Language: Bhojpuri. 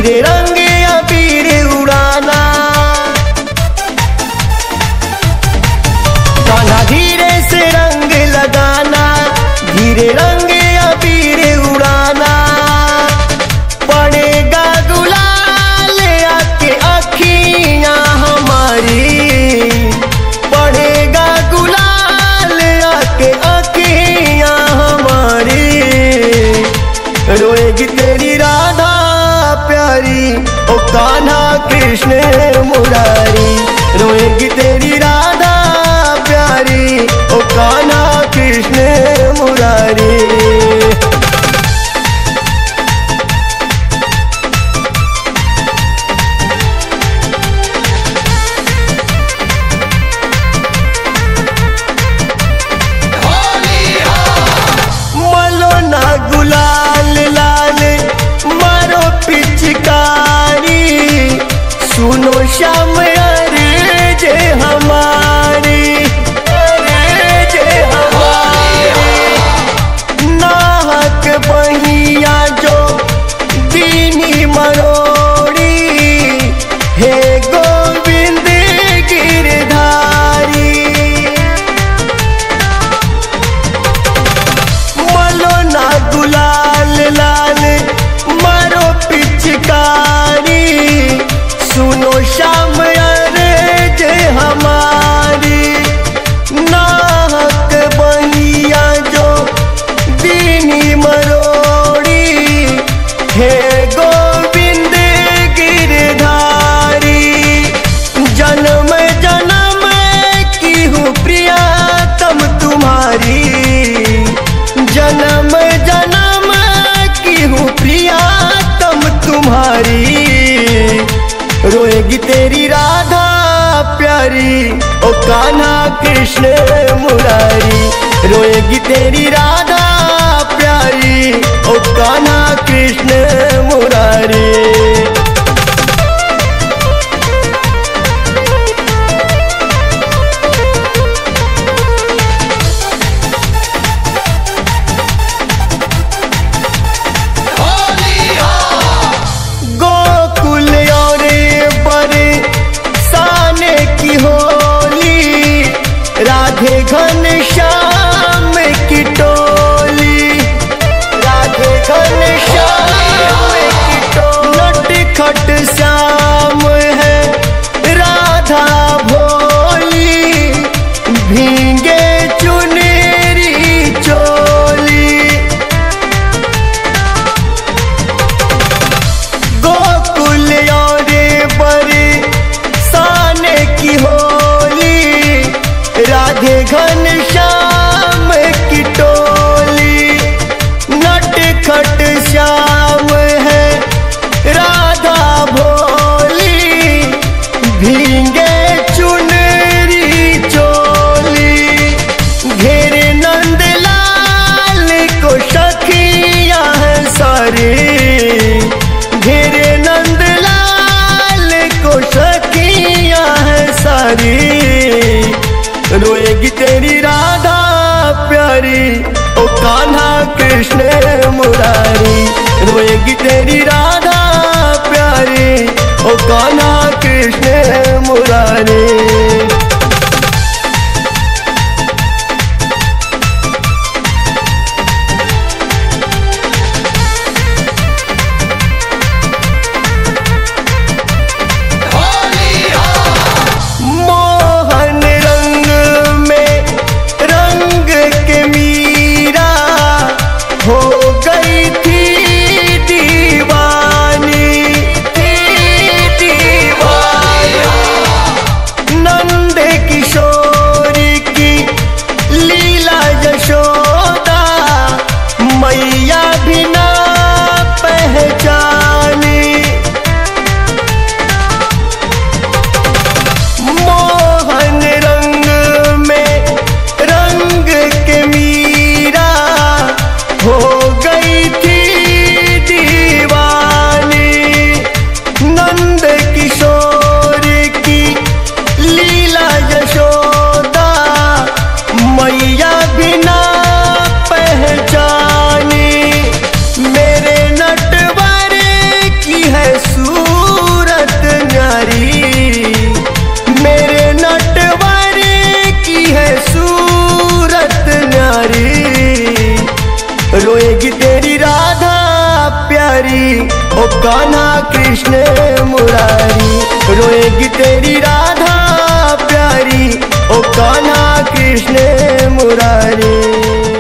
धीरे रंग अबीर उड़ाना। कान्हा धीरे से रंग लगाना, धीरे रंग अबीर उड़ाना। पड़ेगा गुलाल आके अखियां हमारी, पड़ेगा गुलाल आके अखियां हमारी। रोएगी तेरी राधा प्यारी, ओ कान्हा कृष्ण मुरारी। रोएगी तेरी राधा प्यारी, ओ कान्हा कृष्ण मुरारी। मलो ना गुलाल लाल मारो पिचकारी, सुनो श्याम अर्ज हमारी, अर्ज हमारी। नाहक बहिया जो दीनी मरोड़ी, हे गोविंद गिरधारी। मलो ना गुलाल लाल मारो पिचकारी, सुनो श्याम अर्ज हमारी। नाहक बहिया जो दीनी मरोड़ी, हे गोविंद गिरधारी। जन्म जन्म की हूँ प्रियतम तुम्हारी, जन्म जन्म की हूँ प्रियतम तुम्हारी। रोएगी तेरी राधा प्यारी, ओ कान्हा कृष्ण मुरारी। रोएगी तेरी राधा प्यारी, ओ कान्हा कृष्ण मुरारी। गोकुल और बरसाने की होली, राधे घन श्याम की टोली, राधे घन श्याम की टोली। नटखट श्याम है राधा भोली, भींगे चुनरी चोली। गोकुल और बरसाने की होली, राधे घन श्याम की टोली। नटखट श्याम है राधा भोली, भींगे चुनरी चोली। घेरे नंदलाल को सखियां हैं सारी, घेरे नंदलाल को सखियां हैं सारी। रोएगी तेरी राधा प्यारी, ओ कान्हा कृष्ण मुरारी। रोएगी तेरी राधा प्यारी, ओ कान्हा कृष्ण मुरारी। मोहन रंग में रंग के मीरा, हो गई थी दीवानी, दीवानी। नंद मुरारी, ओ कान्हा कृष्ण मुरारी, रोएगी तेरी राधा प्यारी, ओ कान्हा कृष्ण मुरारी।